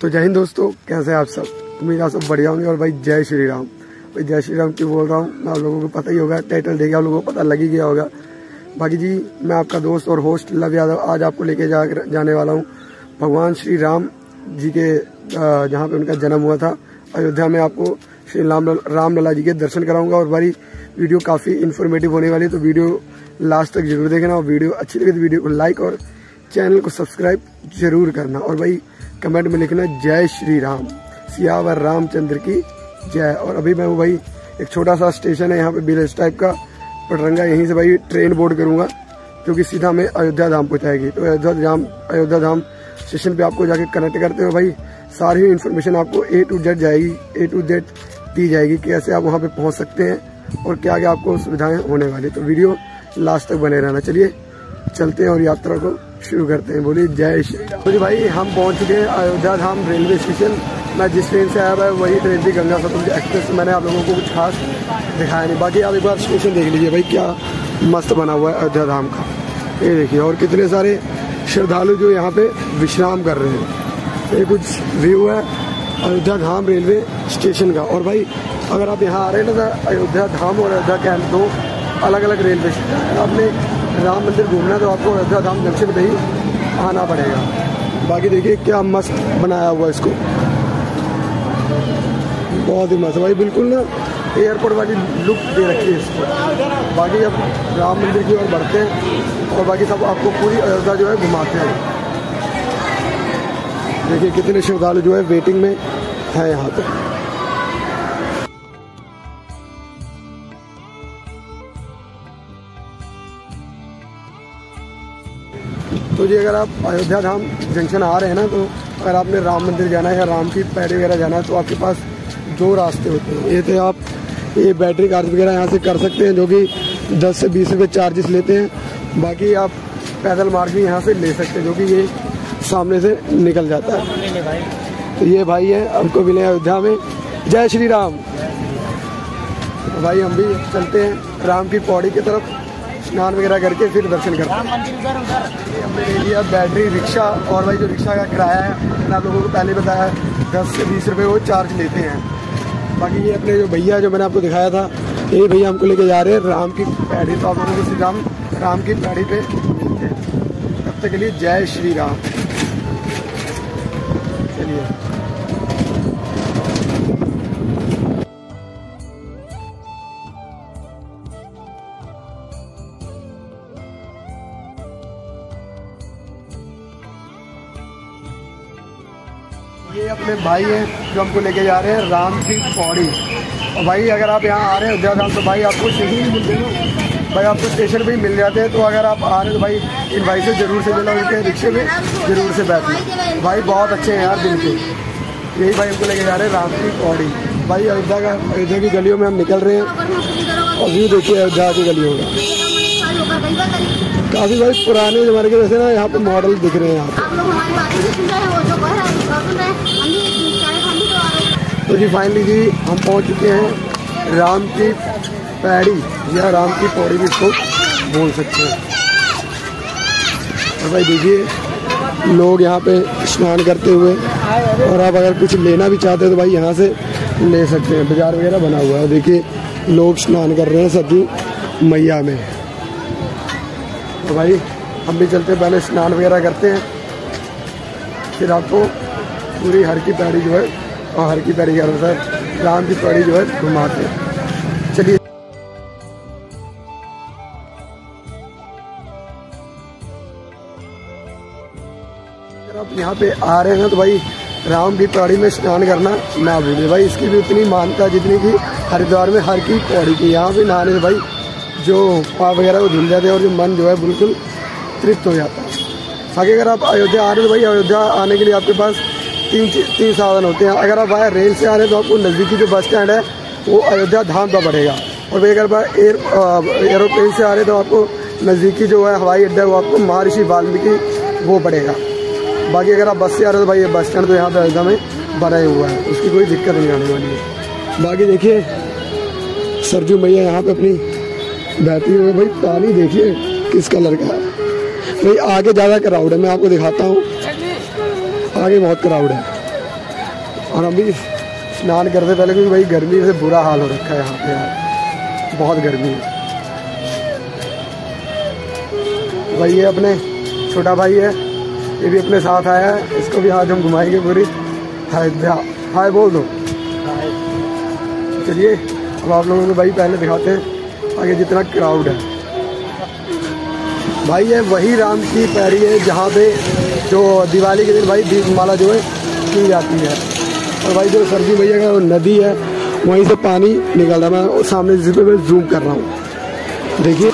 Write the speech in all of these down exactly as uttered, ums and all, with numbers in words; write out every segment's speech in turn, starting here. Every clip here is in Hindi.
तो जय हिंद दोस्तों, कैसे हैं आप सब। उम्मीद आप सब बढ़िया होंगे। और भाई जय श्री राम। भाई जय श्री राम क्यों बोल रहा हूँ मैं, आप लोगों को पता ही होगा, टाइटल देखे आप लोगों को पता लग ही गया होगा। बाकी जी, मैं आपका दोस्त और होस्ट लव यादव आज आपको लेके जा जाने वाला हूँ भगवान श्री राम जी के जहाँ पे उनका जन्म हुआ था अयोध्या में। आपको श्री राम राम लला जी के दर्शन कराऊंगा और भाई वीडियो काफ़ी इन्फॉर्मेटिव होने वाली है, तो वीडियो लास्ट तक जरूर देखना। और वीडियो अच्छी लगे तो वीडियो को लाइक और चैनल को सब्सक्राइब जरूर करना। और भाई कमेंट में लिखना जय श्री राम, सियावर रामचंद्र की जय। और अभी मैं भाई एक छोटा सा स्टेशन है यहाँ पे विलेज टाइप का पटरंगा, यहीं से भाई ट्रेन बोर्ड करूँगा जो कि सीधा हमें अयोध्या धाम पहुँचाएगी। तो अयोध्या धाम अयोध्या धाम स्टेशन पे आपको जाके कनेक्ट करते हुए भाई सारी इन्फॉर्मेशन आपको ए टू जेड जाएगी, ए टू जेड दी जाएगी, कैसे आप वहाँ पे पहुँच सकते हैं और क्या क्या आपको सुविधाएं होने वाली। तो वीडियो लास्ट तक बने रहना। चलिए चलते हैं और यात्रा को शुरू करते हैं। बोलिए जय श्री राम। तो भाई हम पहुंच चुके हैं अयोध्या धाम रेलवे स्टेशन। मैं जिस ट्रेन से आया है वही ट्रेन थी, गंगा सतलुज एक्सप्रेस। मैंने आप लोगों को कुछ खास दिखाया नहीं, बाकी आप एक बार स्टेशन देख लीजिए भाई, क्या मस्त बना हुआ है अयोध्या धाम का। ये देखिए, और कितने सारे श्रद्धालु जो यहाँ पे विश्राम कर रहे हैं। ये कुछ व्यू है अयोध्या धाम रेलवे स्टेशन का। और भाई अगर आप यहाँ आ रहे हैं ना, तो अयोध्या धाम और अयोध्या कैंप दो अलग अलग रेलवे स्टेशन है। आपने राम मंदिर घूमना है तो आपको अयोध्या धाम जंक्शन पे ही आना पड़ेगा। बाकी देखिए क्या मस्त बनाया हुआ इसको, बहुत ही मस्त भाई, बिल्कुल ना एयरपोर्ट वाली लुक दे रखी है इसको। बाकी अब राम मंदिर की ओर बढ़ते हैं और बाकी सब आपको पूरी अयोध्या जो है घुमाते हैं। देखिए कितने श्रद्धालु जो है वेटिंग में है यहाँ पे। तो जी अगर आप अयोध्या धाम जंक्शन आ रहे हैं ना, तो अगर आपने राम मंदिर जाना है या राम की पैड़ी वगैरह जाना है तो आपके पास दो रास्ते होते हैं। ये तो आप ये बैटरी चार्ज वगैरह यहाँ से कर सकते हैं जो कि दस से बीस रुपये चार्जेस लेते हैं। बाकी आप पैदल मार्ग भी यहाँ से ले सकते हैं जो कि ये सामने से निकल जाता है। तो ये भाई है, हमको मिले अयोध्या में। जय श्री राम। तो भाई हम भी चलते हैं राम की पौड़ी की तरफ, स्नान वगैरह करके फिर दर्शन करते हैं। हमने ले लिया बैटरी रिक्शा। और भाई जो रिक्शा का किराया है मैंने आप लोगों को पहले बताया, दस से बीस रुपये वो चार्ज लेते हैं। बाकी ये अपने जो भैया जो मैंने आपको दिखाया था, ये भैया हमको लेके जा रहे हैं राम की पैड़ी। तो आप लोगों को सीधा हम राम की पैड़ी पे मिलते हैं। तब तक के लिए जय श्री राम। चलिए ये अपने भाई हैं जो हमको लेके जा रहे हैं राम की पौड़ी। और भाई अगर आप यहाँ आ रहे हैं अयोध्या धाम तो भाई आपको स्टेशन भी मिल जाएगा, भाई आपको स्टेशन भी मिल जाते हैं। तो अगर आप आ रहे हैं तो भाई इन भाई से जरूर से मिलो, उनके रिक्शे में जरूर से बैठना। भाई बहुत अच्छे हैं यार दिल के। यही भाई हमको लेके जा रहे हैं राम की पौड़ी। भाई अयोध्या का अयोध्या की गलियों में हम निकल रहे हैं और व्यू देखिए अयोध्या की गलियों का। काफ़ी भाई पुराने ज़माने के वैसे ना यहाँ पे मॉडल दिख रहे हैं यहाँ पे। तो जी फाइनली जी हम पहुँच चुके हैं राम की पैड़ी या राम की पौड़ी भी इसको बोल सकते हैं। और भाई देखिए लोग यहाँ पे स्नान करते हुए, और आप अगर कुछ लेना भी चाहते हैं तो भाई यहाँ से ले सकते हैं। बाजार वगैरह बना हुआ है, देखिए लोग स्नान कर रहे हैं सरयू मैया में। तो भाई हम भी चलते हैं, पहले स्नान वगैरह करते हैं, फिर आपको पूरी हर की पैड़ी जो है और हर की पैड़ी के अनुसार राम की पैड़ी जो है घुमाते हैं। चलिए अगर आप यहाँ पे आ रहे हैं तो भाई राम की पौड़ी में स्नान करना ना भूलिए। भाई इसकी भी उतनी मान्यता जितनी कि हरिद्वार में हर की पौड़ी की। यहाँ पे नहाने से भाई जो पाप वगैरह वो धुल जाते हैं और जो मन जो है बिल्कुल तृप्त हो जाता है। बाकी अगर आप अयोध्या आ रहे हैं तो भाई अयोध्या आने के लिए आपके पास तीन तीन साधन होते हैं। अगर आप आए रेल से आ रहे हैं तो आपको नज़दीकी जो बस स्टैंड है वो अयोध्या धाम का पड़ेगा। और भाई अगर आप एयर एयरोप्लेन से आ रहे हैं तो आपको नज़दीकी जो है हवाई अड्डा वो आपको महर्षि वाल्मीकि वो पड़ेगा। बाकी अगर आप बस से आ रहे हो तो भाई ये बस स्टैंड तो यहाँ पे अयोध्या में बना हुआ है, उसकी कोई दिक्कत नहीं आने वाली है। बाकी देखिए सरयू मैया यहाँ पे अपनी बहती हुई, भाई पानी देखिए किस कलर का है। भाई आगे ज़्यादा क्राउड है, मैं आपको दिखाता हूँ, आगे बहुत क्राउड है। और हम भी स्नान करते पहले, क्योंकि भाई गर्मी से बुरा हाल हो रखा है यहाँ पे यार, बहुत गर्मी है। भाई ये अपने छोटा भाई है, ये भी अपने साथ आया है, इसको भी आज हम घुमाएंगे पूरी। हाय हाय बोल दो। चलिए अब आप लोगों को भाई पहले दिखाते हैं आगे जितना क्राउड है। भाई ये वही राम की पैरी है जहाँ पे जो दिवाली के दिन भाई दीपमाला जो है की जाती है। और भाई जो सरजू भैया का नदी है वहीं से पानी निकल रहा है। मैं सामने जिस पे मैं जूम कर रहा हूँ, देखिए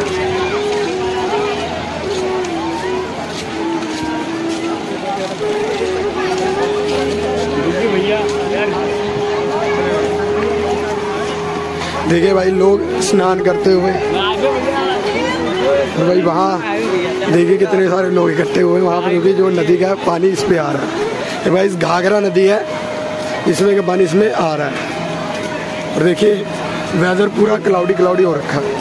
देखिए भाई लोग स्नान करते हुए, और भाई वहाँ देखिए कितने सारे लोग इकट्ठे हुए वहाँ पर, क्योंकि जो नदी का पानी इस पे आ रहा है। ये भाई इस घाघरा नदी है, इसमें का पानी इसमें आ रहा है। और देखिए वेदर पूरा क्लाउडी क्लाउडी हो रखा है।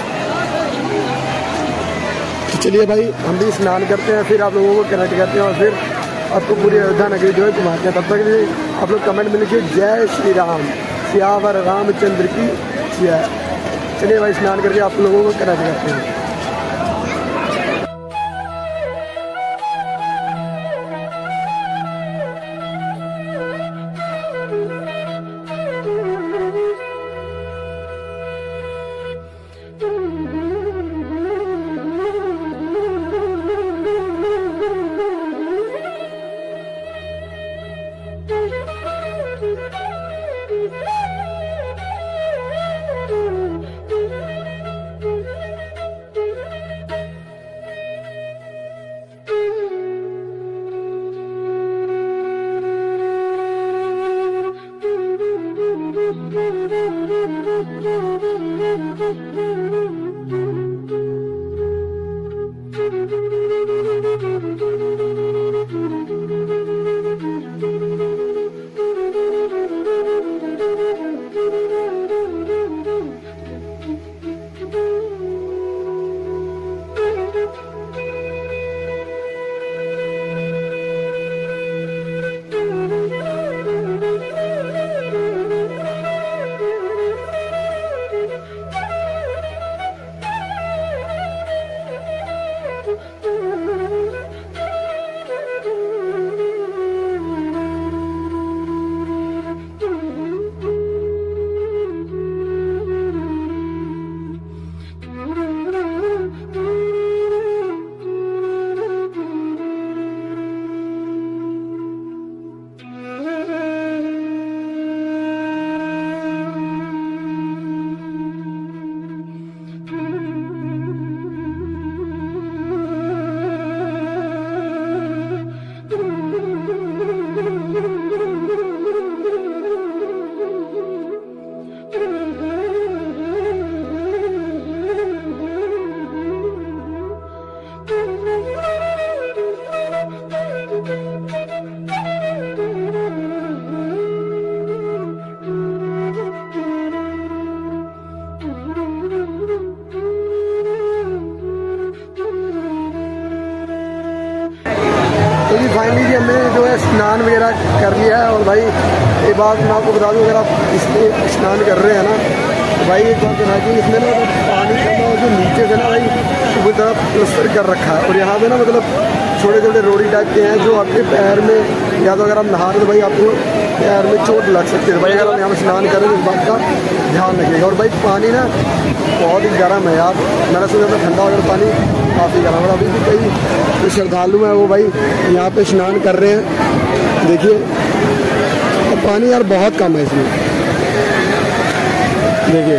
तो चलिए भाई हम भी स्नान करते हैं, फिर आप लोगों को कनेक्ट करते हैं और फिर आपको पूरी अयोध्या नगरी जो है घुमाते हैं। तब तक भी आप लोग कमेंट में लिखिए जय श्री राम, सियावर रामचंद्र की जय। चलिए भाई स्नान करके आप लोगों को कनेक्ट करते हैं। फाइनली जी हमने जो है स्नान वगैरह कर लिया है। और भाई एक बात मैं आपको बता दूँ, अगर आप इसमें स्नान कर रहे हैं ना तो भाई एक बात बता कि इसमें ना पानी का जो नीचे से ना भाई वो तरफ प्लस्तर कर रखा है। और यहाँ पे ना मतलब छोटे छोटे रोड़ी टाइप के हैं जो आपके पैर में, या तो अगर आप नहा रहे तो भाई आपको पैर में चोट लग सकती है। भाई अगर आप यहाँ में स्नान करें तो इस बात का ध्यान रखिएगा। और भाई पानी ना बहुत ही गर्म है यार, मैंने सोचा था ठंडा होगा, पानी काफ़ी गर्म है। अभी भी कई जो श्रद्धालु हैं वो भाई यहाँ पे स्नान कर रहे हैं, देखिए। और पानी यार बहुत कम है इसमें, देखिए।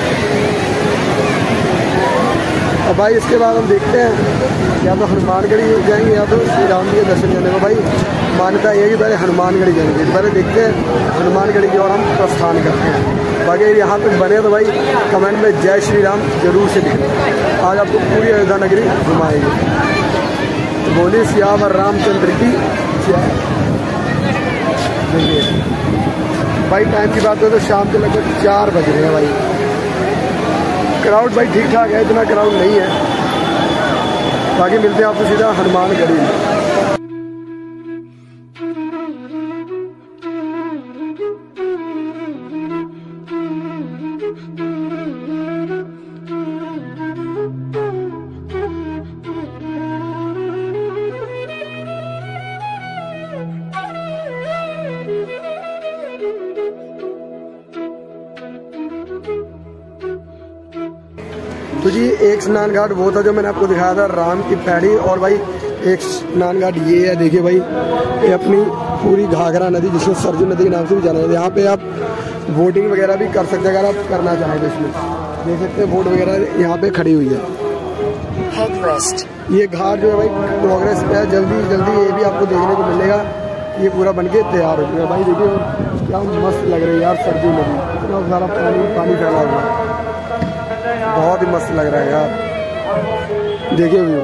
और भाई इसके बाद हम देखते हैं या तो हनुमानगढ़ी जाएंगे या तो श्री राम जी के दर्शन करने को। भाई मान्यता ये है कि पहले हनुमानगढ़ी जाएंगे, पहले देखते हैं हनुमानगढ़ी की ओर हम प्रस्थान करते हैं। बाकी यहाँ तक बने तो भाई कमेंट में जय श्री राम जरूर से लिखें। आज आपको पूरी अयोध्या नगरी घुमाएंगे। तो बोलिए सियावर रामचंद्र की जय। देखिए भाई टाइम की बात करें तो शाम के लगभग चार बज रहे हैं भाई। क्राउड भाई ठीक ठाक है, इतना क्राउड नहीं है। बाकी मिलते हैं आपको सीधा हनुमानगढ़ी में। तो जी एक स्नान घाट वो था जो मैंने आपको दिखाया था, राम की पैड़ी। और भाई एक स्नान घाट ये है, देखिए भाई, ये अपनी पूरी घाघरा नदी जिसको सरजू नदी के नाम से भी जाना जाता है। यहाँ पे आप बोटिंग वगैरह भी कर सकते हैं अगर आप करना चाहें तो। इसमें देख सकते हैं बोट वगैरह यहाँ पे खड़ी हुई है। ये घाट जो है भाई प्रोग्रेस पे है, जल्दी जल्दी ये भी आपको देखने को मिलेगा। ये पूरा बनके तैयार हो चुका है भाई। देखिए क्या मस्त लग रही है यार, सरजू नदी, इतना सारा पानी पानी फैला हुआ है, बहुत ही मस्त लग रहा है यार। देखिए व्यू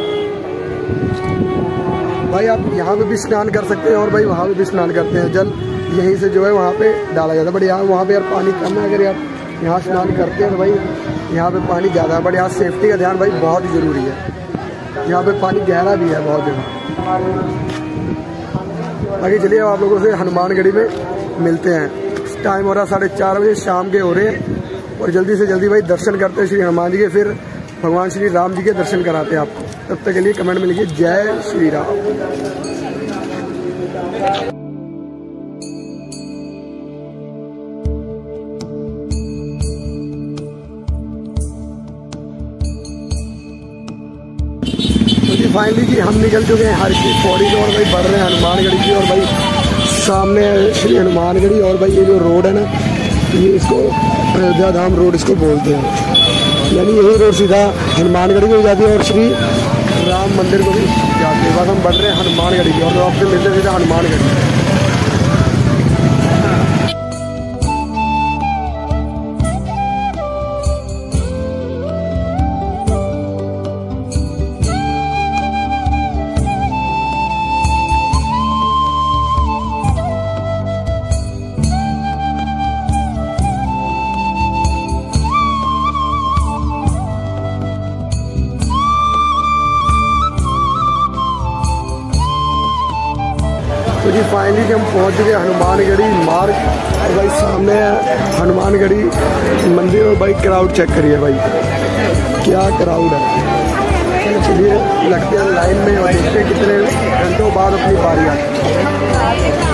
भाई, आप यहाँ पे भी स्नान कर सकते हैं और भाई वहाँ पे भी स्नान करते हैं। जल यहीं से जो है वहाँ पे डाला जाता है, बट यहाँ वहाँ पे यार पानी कम है। अगर यार यहाँ स्नान करते हैं तो भाई यहाँ पे पानी ज़्यादा है, बट यहाँ सेफ्टी का ध्यान भाई बहुत ही ज़रूरी है। यहाँ पे पानी गहरा भी है बहुत जगह। बाकी चलिए आप लोगों से हनुमानगढ़ी में मिलते हैं। टाइम हो रहा है साढ़े चार बजे शाम के हो रहे हैं, और जल्दी से जल्दी भाई दर्शन करते हैं श्री हनुमान जी के, फिर भगवान श्री राम जी के दर्शन कराते हैं आपको। तब तक के लिए कमेंट में लिखिए जय श्री राम। तो जी फाइनली जी हम निकल चुके हैं हर की पौड़ी से, और भाई बढ़ रहे हैं हनुमानगढ़ी की। और भाई सामने श्री हनुमानगढ़ी, और भाई ये जो रोड है ना, ये इसको अयोध्या धाम रोड इसको बोलते हैं। यानी यही रोड सीधा हनुमानगढ़ी को जाती है और श्री राम मंदिर को भी जाती है। बस हम बढ़ रहे हैं हनुमानगढ़ी की, और आपसे मिलते सीधा हनुमानगढ़ी। तो जी फाइनली हम पहुंच गए हनुमानगढ़ी मार्ग, और भाई सामने हनुमानगढ़ी मंदिर। और भाई क्राउड चेक करिए भाई, क्या क्राउड है। चलिए लगते हैं लाइन में और देखते हैं कितने घंटों बाद अपनी बारी आती है।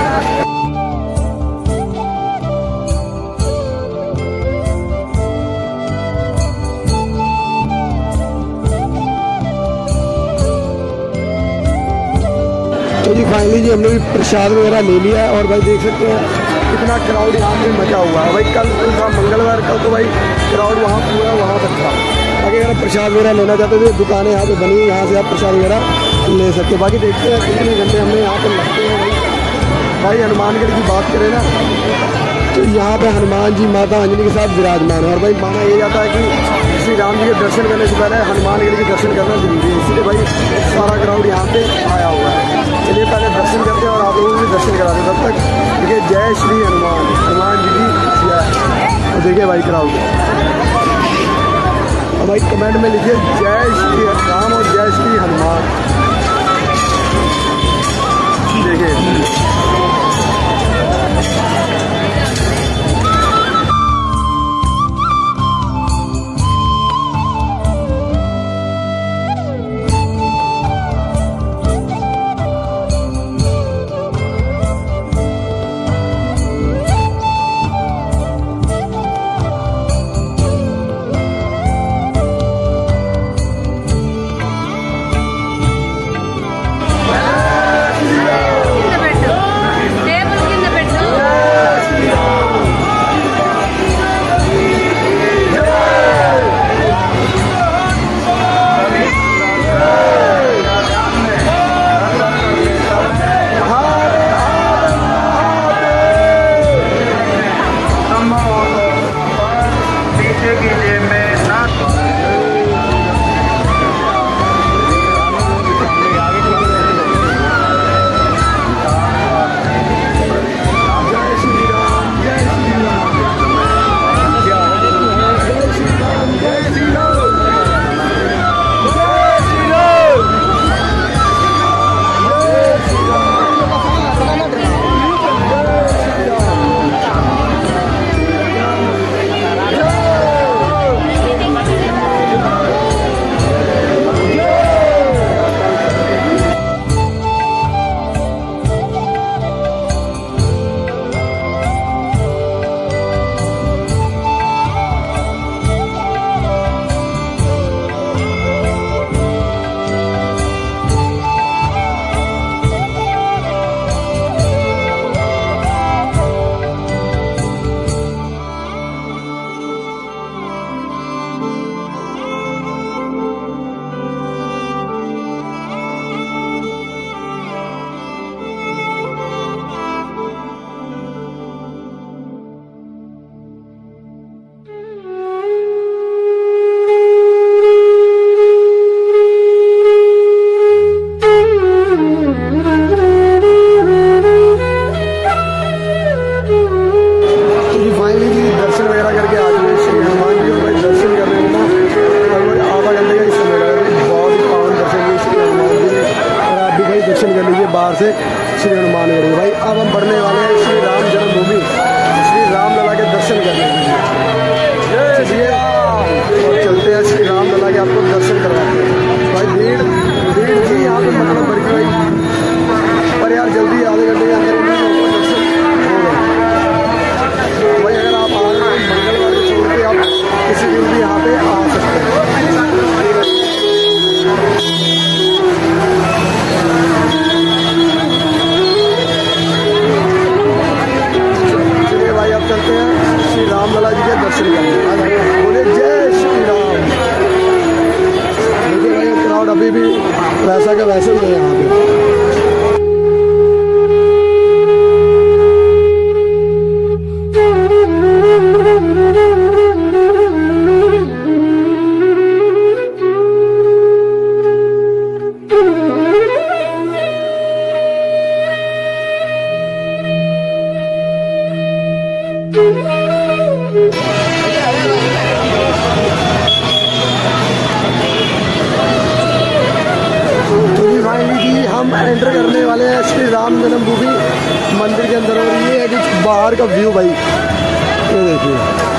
तो जी फाइनली जी हमने भी प्रसाद वगैरह ले लिया है, और भाई देख सकते हैं कितना क्राउड यहाँ पे मचा हुआ है भाई। कल था मंगलवार, कल तो भाई क्राउड वहाँ पूरा वहाँ तक था। बाकी अगर प्रसाद वगैरह लेना चाहते तो दुकानें यहाँ पे बनी हुई, यहाँ से आप प्रसाद वगैरह ले सकते हैं। बाकी देखते हैं कितने घंटे हमने यहाँ पर लगते हैं भाई। भाई हनुमानगढ़ की बात करें ना, तो यहाँ पे हनुमान जी माता अंजलि के साथ विराजमान है। और भाई माना ये जाता है कि श्री राम जी के दर्शन करने से पहले हनुमानगढ़ी के दर्शन करना जरूरी है, इसलिए भाई सारा क्राउड यहाँ पे आया हुआ है। चलिए पहले दर्शन करते हैं और आप लोगों को दर्शन कराते हैं। तब तक देखिए जय श्री हनुमान, हनुमान जी की जय। और देखिए भाई क्राउड, और भाई कमेंट में लिखिए जय श्री राम और जय श्री हनुमान। देखिए से श्री हनुमानगढ़ी। भाई अब हम बढ़ने वाले हैं श्री राम जन्मभूमि श्री रामलला के दर्शन करने के लिए। चलिए और चलते हैं श्री रामलला के, आपको दर्शन करवाते हैं। भाई भीड़ भीड़ थी यहाँ पे मतलब भर गई भाई, पर यार जल्दी आधे घंटे के अंदर आपको दर्शन हो गए। भाई अगर आप आ रहे हैं मंगलवार को छोड़ के आप किसी दिन भी यहाँ पे आ सकते हैं। चलिए भाई अब चलते हैं श्री रामलला जी के दर्शन करने। बोले जय श्री राम। देखिए भाई क्राउड अभी भी वैसा का वैसे ही है यहाँ पे। हम एंटर करने वाले हैं श्री राम जन्मभूमि मंदिर के अंदर, और ये है कि बाहर का व्यू भाई ये देखिए।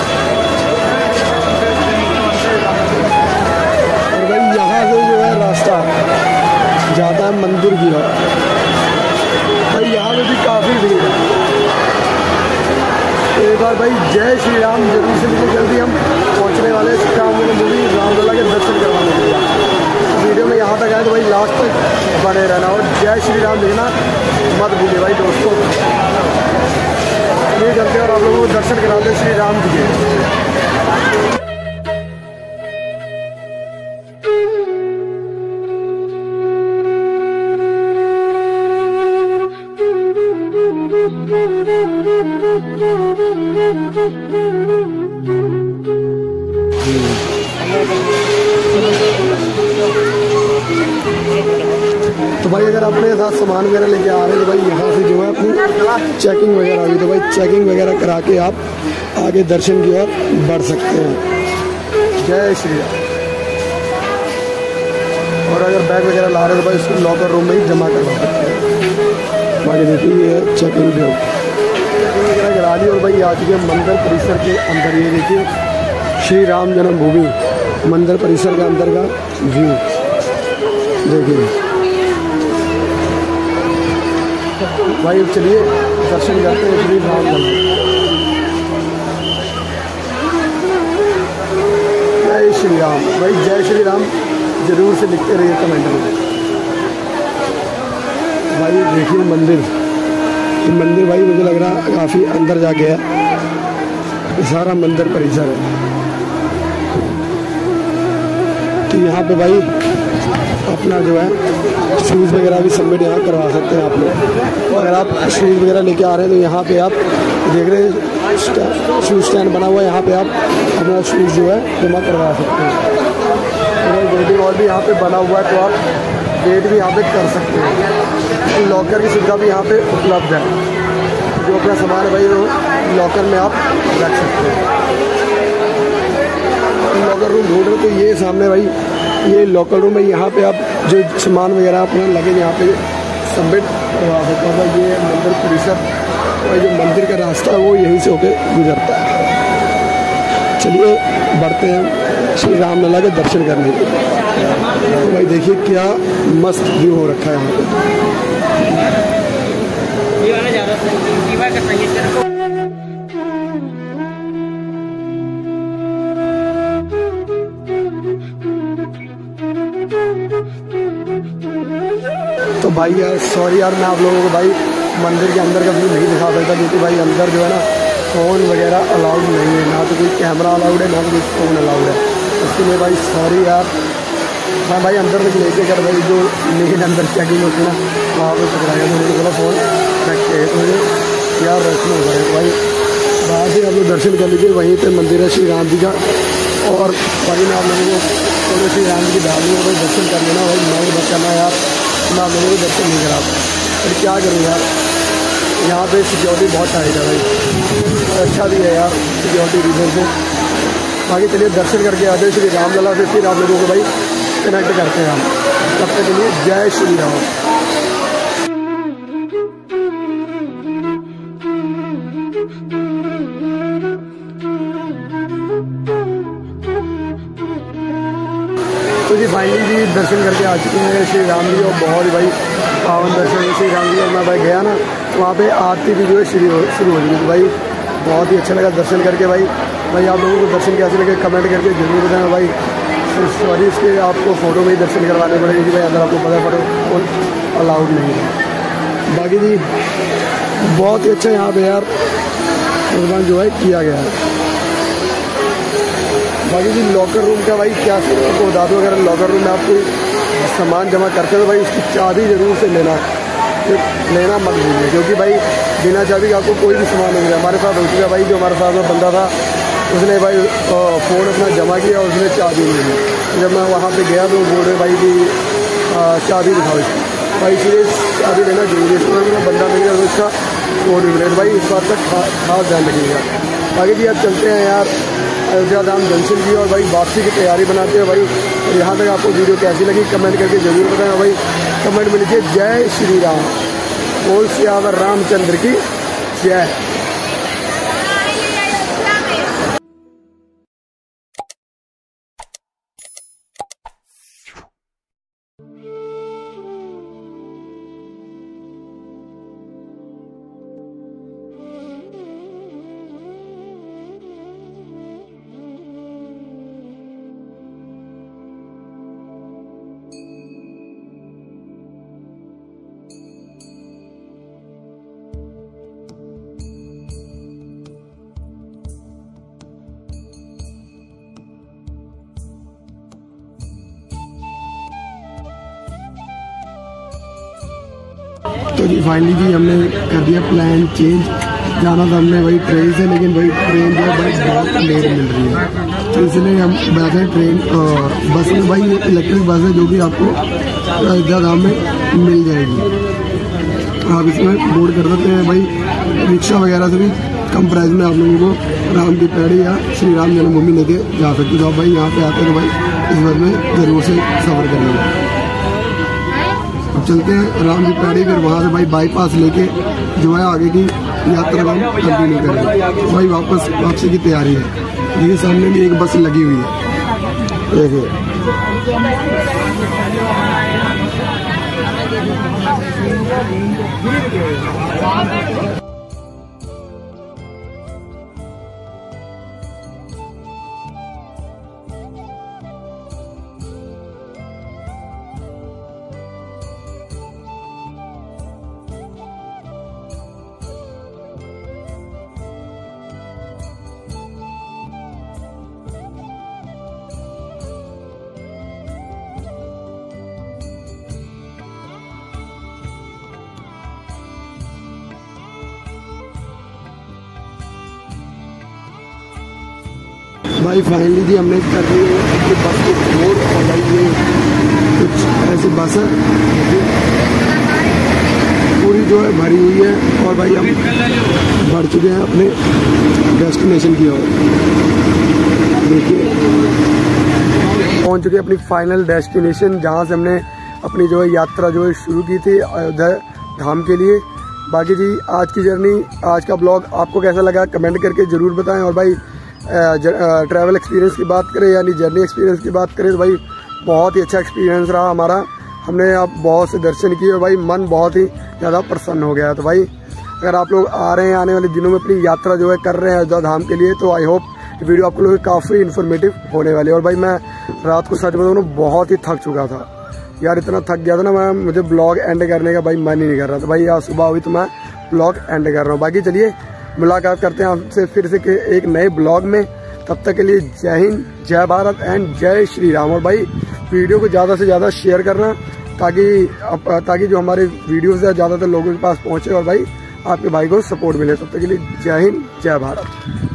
और भाई यहाँ से जो है रास्ता जाता है मंदिर की ओर। भाई यहाँ पे भी काफ़ी भीड़ है। एक बार भाई जय श्री राम जल्दी से जल्दी जल्दी हम पहुँचने वाले श्री राम जन्मभूमि रामलला के दर्शन करवाने के लिए। वीडियो में यहाँ तक आए तो भाई लास्ट तक बने रहना और जय श्री राम देखना मत भूलिए भाई दोस्तों। ये चलते और आप लोगों को दर्शन कराते श्री राम जी के। तो भाई अगर अपने साथ सामान वगैरह लेके आ रहे हैं तो भाई यहाँ से जो है अपनी चेकिंग वगैरह होगी, तो भाई चेकिंग वगैरह करा के आप आगे दर्शन की ओर बढ़ सकते हैं। जय श्री राम। और अगर बैग वगैरह ला रहे हैं तो भाई उसको लॉकर रूम में ही जमा करवा सकते हैं। बाकी देखिए ये चेकिंग जो चेकिंग वगैरह करा ली और भाई आ चुके हैं मंदिर परिसर के अंदर। ये देखिए श्री राम जन्मभूमि मंदिर परिसर के अंदर का व्यू देखिए। भाई चलिए दर्शन करते हैं श्री रामलला। जय श्री राम। भाई जय श्री राम जरूर से लिखते रहिए कमेंट में। भाई देखिए मंदिर, ये मंदिर भाई मुझे लग रहा काफ़ी अंदर जा गया। ये सारा मंदिर परिसर है। तो यहाँ पे भाई अपना जो है शूज़ वगैरह भी सबमिट यहाँ करवा सकते हैं आप लोग। अगर आप शूज़ वगैरह लेके आ रहे हैं तो यहाँ पे आप देख रहे हैं शूज़ स्टैंड बना हुआ है, यहाँ पे आप अपना शूज़ जो है जमा करवा सकते हैं। वेटिंग हॉल भी यहाँ पे बना हुआ है, तो आप वेट भी यहाँ पे कर सकते हैं। लॉकर की सुविधा भी यहाँ पे उपलब्ध है। जो अपना सामान है भाई वो लॉकर में आप रख सकते हैं। लॉकर रूम ढूंढ रहे तो ये सामने भाई ये लॉकर रूम है। यहाँ पे आप जो सामान वगैरह अपना लगे यहाँ पे सबमिट करवा सकते हैं। भाई ये मंदिर परिसर और जो मंदिर का रास्ता है वो यहीं से होके गुजरता है। चलिए बढ़ते हैं श्री रामलला के दर्शन करने के लिए। तो भाई देखिए क्या मस्त व्यू हो रखा है यहाँ पे। तो भाई यार सॉरी यार मैं आप लोगों को भाई मंदिर के अंदर का व्यू नहीं दिखा सकता, क्योंकि भाई अंदर जो है ना फ़ोन वगैरह अलाउड नहीं है, ना तो कोई कैमरा अलाउड है ना तो कोई फ़ोन अलाउड है। उसके लिए भाई सॉरी यार। मैं भाई अंदर तक लेके कर भाई जो मेन अंदर चेकिंग होती है ना वहाँ पर पकड़ाया तो मुझे बोला फ़ोन रखे तो मुझे यार रखना होगा। तो भाई बाहर से आप लोग दर्शन कर लीजिए। वहीं पर मंदिर है श्री राम जी का, और भाई मैं आप लोगों को थोड़े श्री राम जी की डाल दूँगा भाई दर्शन कर लेना। भाई मैं बच करना यार, मैं आप लोगों को दर्शन नहीं करा पर क्या करूँ यार, यहाँ पे सिक्योरिटी बहुत टाइट है भाई। अच्छा भी है यार सिक्योरिटी रीजन से। बाकी चलिए दर्शन करके आते हैं श्री रामलला से, फिर आप लोगों को भाई कनेक्ट करते हैं हम। तब तक के लिए जय श्री राम। जी फाइनली जी दर्शन करके आ चुके हैं श्री राम जी, और बहुत ही भाई पावन दर्शन है श्री राम जी। और मैं भाई गया ना तो वहाँ पे आरती भी जो है शुरू शुरू हो गई, तो भाई बहुत ही अच्छा लगा दर्शन करके। भाई भाई आप लोगों को दर्शन कैसे लगे कमेंट करके जरूर बताएं भाई। सॉरी इसके आपको फ़ोटो में ही दर्शन करवाने पड़ेंगे भाई, अगर आपको पता फोटो अलाउड नहीं है। बाकी जी बहुत ही अच्छा यहाँ पे यार प्रोग्राम जो है किया गया है। बाकी जी लॉकर रूम का भाई क्या आपको बता दूँ, अगर लॉकर रूम में आप कोई सामान जमा करते हो तो भाई उसकी चाबी ज़रूर से लेना लेना मत भूलिए, क्योंकि भाई बिना चाबी का आपको कोई भी सामान नहीं मिला। हमारे साथ हो चुका भाई, जो हमारे साथ में बंदा था उसने भाई फ़ोन अपना जमा किया और उसने चाबी नहीं ली। जब मैं वहाँ पे गया तो बोल रहे भाई कि चाबी दिखाओ इसकी, भाई इसलिए चाबी लेना जरूरी है। उसमें बंदा मिल गया तो उसका फ़ोन भी मिले, भाई इस बात का खास ध्यान रखिएगा। बाकी जी अब चलते हैं यार अयोध्या धाम जंक्शन की, और भाई वापसी की तैयारी बनाते हैं भाई। और यहाँ तक आपको वीडियो कैसी लगी कमेंट करके जरूर बताएं भाई। कमेंट में लिखिए जय श्री राम, बोल सियावर रामचंद्र की जय। तो जी फाइनली जी हमने कर दिया प्लान चेंज। जाना था हमने भाई ट्रेन से, लेकिन भाई ट्रेन जो है भाई बहुत लेट मिल रही है, तो इसलिए हम बैठे ट्रेन बस में। भाई इलेक्ट्रिक बस है जो कि आपको अयोध्या धाम में मिल जाएगी, आप इसमें बोर्ड कर सकते हैं भाई। रिक्शा वगैरह से भी कम प्राइस में आप लोगों को राम की पैड़ी या श्री राम जन्मभूमि लेके जा सकते। तो आप भाई यहाँ पे आते तो भाई इस बस में जरूर से सफ़र कर लेंगे। अब चलते हैं राम की पैड़ी, फिर वहाँ से भाई बाईपास लेके जो है आगे की यात्रा हम कंटिन्यू करेंगे। भाई वापस वापसी की तैयारी है। देखिए सामने भी एक बस लगी हुई है, देखिए। भाई फाइनली जी हमने कर दी है बस की बोर्ड, और भाई ये कुछ ऐसी बस है पूरी जो है भरी हुई है, और भाई हम बढ़ चुके हैं अपने डेस्टिनेशन की ओर। देखिए पहुंच चुके हैं अपनी फाइनल डेस्टिनेशन, जहां से हमने अपनी जो है यात्रा जो है शुरू की थी अयोध्या धाम के लिए। बाकी जी आज की जर्नी, आज का ब्लॉग आपको कैसा लगा कमेंट करके ज़रूर बताएं। और भाई ट्रैवल एक्सपीरियंस की बात करें यानी जर्नी एक्सपीरियंस की बात करें तो भाई बहुत ही अच्छा एक्सपीरियंस रहा हमारा। हमने अब बहुत से दर्शन किए और भाई मन बहुत ही ज़्यादा प्रसन्न हो गया। तो भाई अगर आप लोग आ रहे हैं आने वाले दिनों में अपनी यात्रा जो है कर रहे हैं अयोध्या धाम के लिए, तो आई होप वीडियो आप लोगों को काफ़ी इन्फॉर्मेटिव होने वाली है। और भाई मैं रात को सच बताऊँ बहुत ही थक चुका था यार, इतना थक गया था ना मैं, मुझे ब्लॉग एंड करने का भाई मन ही नहीं कर रहा था। भाई आज सुबह हुई तो मैं ब्लॉग एंड कर रहा हूँ। बाकी चलिए मुलाकात करते हैं आपसे फिर से एक नए ब्लॉग में। तब तक के लिए जय हिंद, जय भारत एंड जय श्री राम। और भाई वीडियो को ज़्यादा से ज़्यादा शेयर करना ताकि ताकि जो हमारे वीडियोज़ है ज़्यादातर लोगों के पास पहुँचे और भाई आपके भाई को सपोर्ट मिले। तब तक के लिए जय हिंद, जय भारत।